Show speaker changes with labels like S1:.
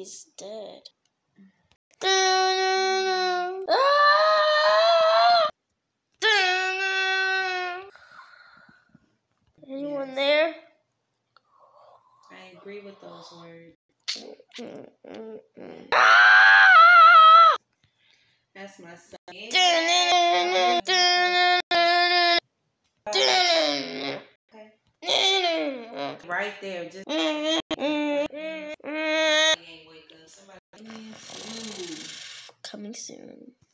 S1: he's dead. Anyone there?
S2: I agree with those words. That's my son. Right there, just he ain't wake up. Somebody coming soon.
S1: Coming soon.